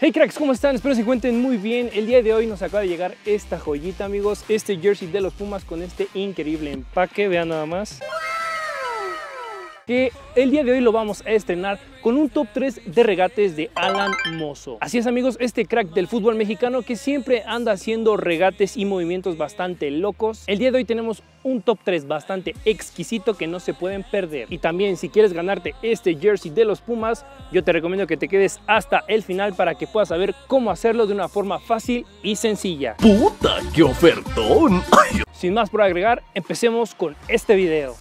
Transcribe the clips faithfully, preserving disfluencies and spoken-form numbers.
Hey cracks, ¿cómo están? Espero se encuentren muy bien. El día de hoy nos acaba de llegar esta joyita, amigos. Este jersey de los Pumas con este increíble empaque. Vean nada más. Que el día de hoy lo vamos a estrenar con un top tres de regates de Alan Mozo. Así es, amigos, este crack del fútbol mexicano que siempre anda haciendo regates y movimientos bastante locos. El día de hoy tenemos un top tres bastante exquisito que no se pueden perder. Y también, si quieres ganarte este jersey de los Pumas, yo te recomiendo que te quedes hasta el final para que puedas saber cómo hacerlo de una forma fácil y sencilla. ¡Puta, qué ofertón! Ay. Sin más por agregar, empecemos con este video.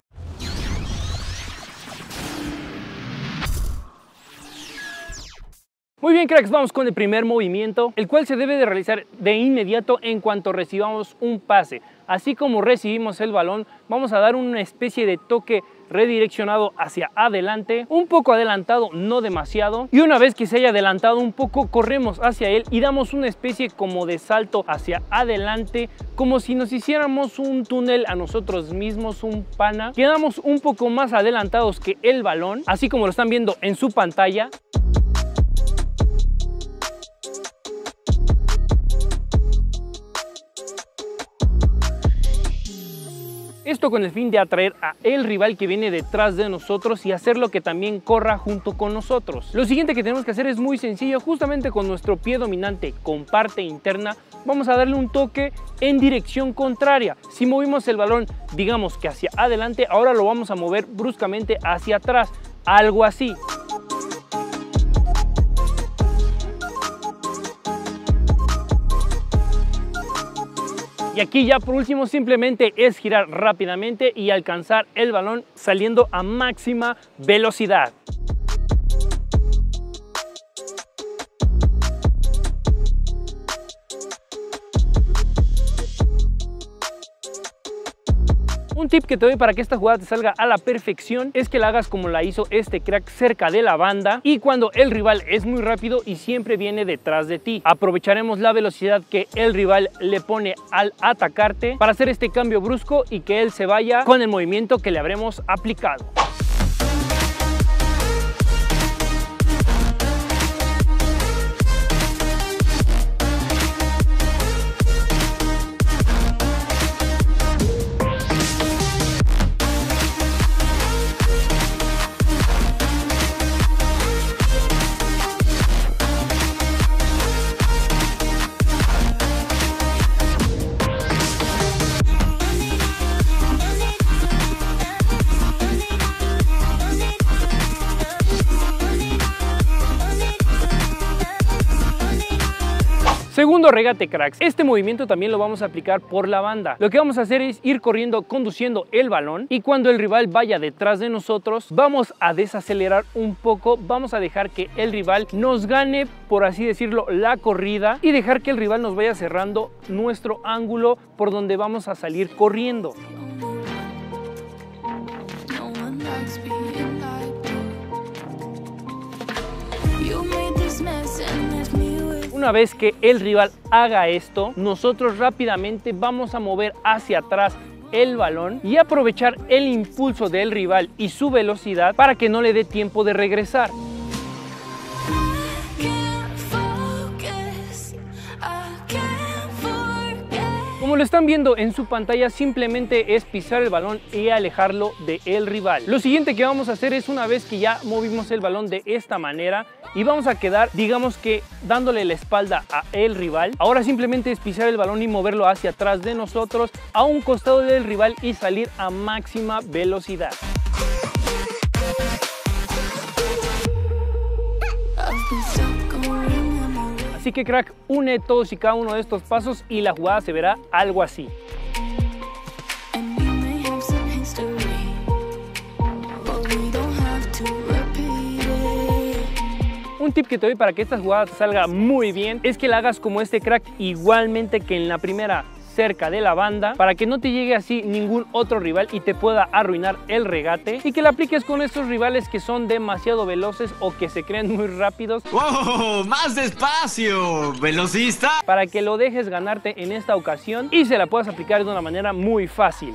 Muy bien, cracks, vamos con el primer movimiento, el cual se debe de realizar de inmediato en cuanto recibamos un pase. Así como recibimos el balón, vamos a dar una especie de toque redireccionado hacia adelante, un poco adelantado, no demasiado. Y una vez que se haya adelantado un poco, corremos hacia él y damos una especie como de salto hacia adelante, como si nos hiciéramos un túnel a nosotros mismos, un pana. Quedamos un poco más adelantados que el balón, así como lo están viendo en su pantalla. Esto con el fin de atraer a el rival que viene detrás de nosotros y hacerlo que también corra junto con nosotros. Lo siguiente que tenemos que hacer es muy sencillo. Justamente con nuestro pie dominante con parte interna vamos a darle un toque en dirección contraria. Si movimos el balón, digamos que hacia adelante, ahora lo vamos a mover bruscamente hacia atrás, algo así. Y aquí ya por último simplemente es girar rápidamente y alcanzar el balón saliendo a máxima velocidad. Un tip que te doy para que esta jugada te salga a la perfección es que la hagas como la hizo este crack, cerca de la banda, y cuando el rival es muy rápido y siempre viene detrás de ti. Aprovecharemos la velocidad que el rival le pone al atacarte para hacer este cambio brusco y que él se vaya con el movimiento que le habremos aplicado. Segundo regate, cracks. Este movimiento también lo vamos a aplicar por la banda. Lo que vamos a hacer es ir corriendo, conduciendo el balón, y cuando el rival vaya detrás de nosotros, vamos a desacelerar un poco, vamos a dejar que el rival nos gane, por así decirlo, la corrida, y dejar que el rival nos vaya cerrando nuestro ángulo por donde vamos a salir corriendo. Una vez que el rival haga esto, nosotros rápidamente vamos a mover hacia atrás el balón y aprovechar el impulso del rival y su velocidad para que no le dé tiempo de regresar. Como lo están viendo en su pantalla, simplemente es pisar el balón y alejarlo del rival. Lo siguiente que vamos a hacer es, una vez que ya movimos el balón de esta manera y vamos a quedar, digamos que dándole la espalda a el rival, ahora simplemente es pisar el balón y moverlo hacia atrás de nosotros, a un costado del rival, y salir a máxima velocidad. Así que, crack, une todos y cada uno de estos pasos y la jugada se verá algo así. Un tip que te doy para que esta jugada te salga muy bien es que la hagas como este crack, igualmente que en la primera, cerca de la banda, para que no te llegue así ningún otro rival y te pueda arruinar el regate, y que la apliques con estos rivales que son demasiado veloces o que se creen muy rápidos. ¡Wow! ¡Más despacio, velocista! Para que lo dejes ganarte en esta ocasión y se la puedas aplicar de una manera muy fácil.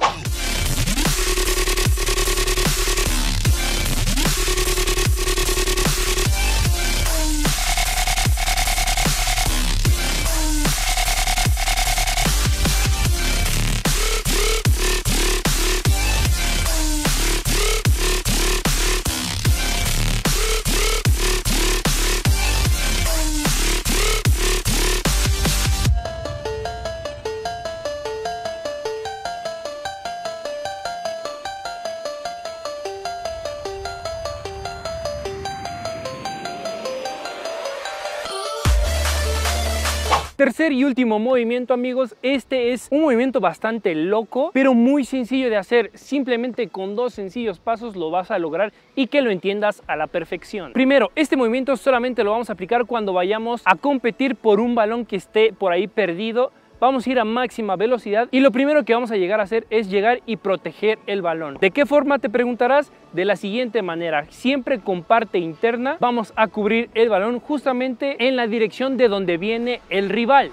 Tercer y último movimiento, amigos. Este es un movimiento bastante loco, pero muy sencillo de hacer. Simplemente con dos sencillos pasos lo vas a lograr y que lo entiendas a la perfección. Primero, este movimiento solamente lo vamos a aplicar cuando vayamos a competir por un balón que esté por ahí perdido. Vamos a ir a máxima velocidad y lo primero que vamos a llegar a hacer es llegar y proteger el balón. ¿De qué forma, te preguntarás? De la siguiente manera, siempre con parte interna vamos a cubrir el balón justamente en la dirección de donde viene el rival.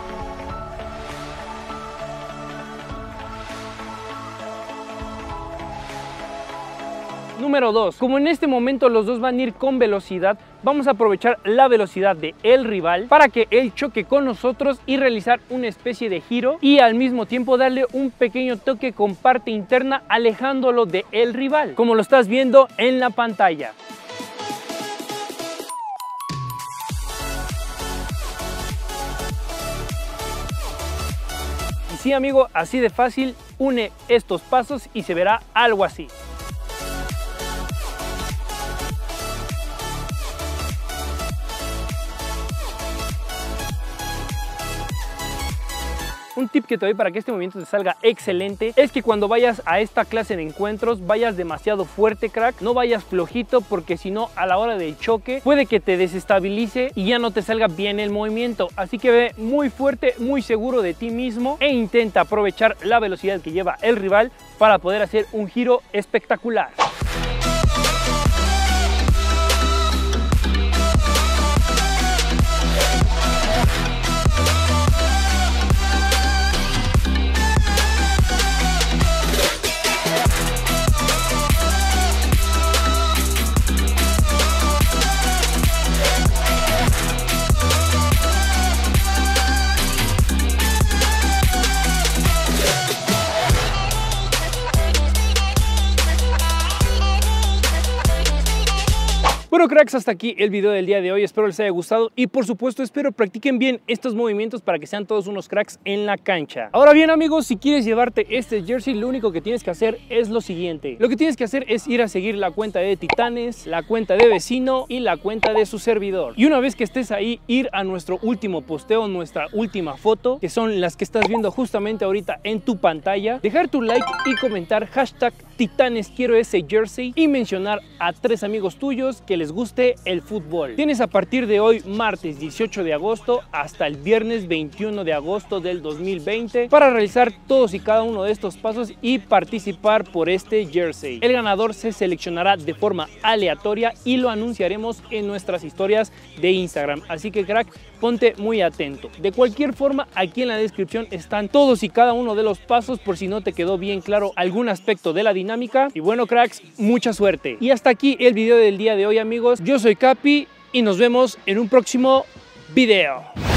Número dos. Como en este momento los dos van a ir con velocidad, vamos a aprovechar la velocidad de el rival para que él choque con nosotros y realizar una especie de giro y al mismo tiempo darle un pequeño toque con parte interna alejándolo de el rival, como lo estás viendo en la pantalla. Y sí, amigo, así de fácil, une estos pasos y se verá algo así. Un tip que te doy para que este movimiento te salga excelente es que cuando vayas a esta clase de encuentros vayas demasiado fuerte, crack, no vayas flojito, porque si no a la hora del choque puede que te desestabilice y ya no te salga bien el movimiento. Así que ve muy fuerte, muy seguro de ti mismo e intenta aprovechar la velocidad que lleva el rival para poder hacer un giro espectacular. Bueno, cracks, hasta aquí el video del día de hoy. Espero les haya gustado y por supuesto espero practiquen bien estos movimientos para que sean todos unos cracks en la cancha. Ahora bien, amigos, si quieres llevarte este jersey, lo único que tienes que hacer es lo siguiente. Lo que tienes que hacer es ir a seguir la cuenta de Titanes, la cuenta de Vecino y la cuenta de su servidor. Y una vez que estés ahí, ir a nuestro último posteo, nuestra última foto, que son las que estás viendo justamente ahorita en tu pantalla. Dejar tu like y comentar hashtag Titanes quiero ese jersey y mencionar a tres amigos tuyos que les guste el fútbol. Tienes a partir de hoy, martes dieciocho de agosto, hasta el viernes veintiuno de agosto del dos mil veinte para realizar todos y cada uno de estos pasos y participar por este jersey. El ganador se seleccionará de forma aleatoria y lo anunciaremos en nuestras historias de Instagram. Así que, crack, ponte muy atento. De cualquier forma, aquí en la descripción están todos y cada uno de los pasos por si no te quedó bien claro algún aspecto de la dinámica. Y bueno, cracks, mucha suerte. Y hasta aquí el video del día de hoy, amigos. Yo soy Capi y nos vemos en un próximo video.